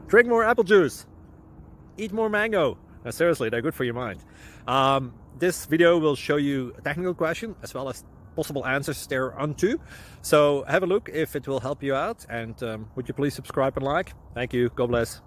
Drink more apple juice. Eat more mango. Seriously, they're good for your mind. This video will show you a technical question as well as possible answers thereunto. So have a look if it will help you out, and would you please subscribe and like? Thank you. God bless.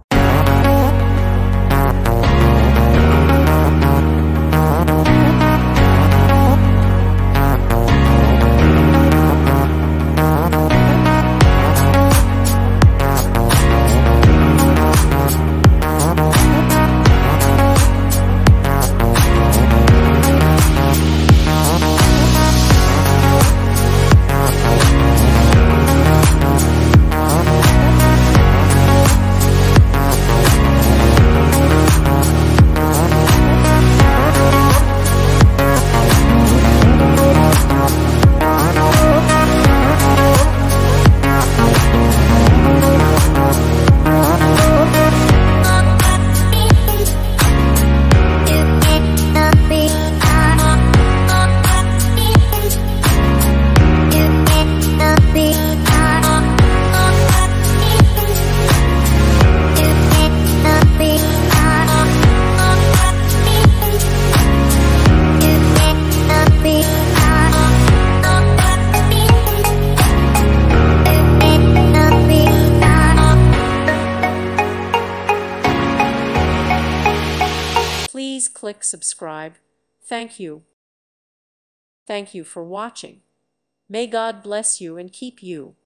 Please click subscribe. Thank you. Thank you for watching. May God bless you and keep you.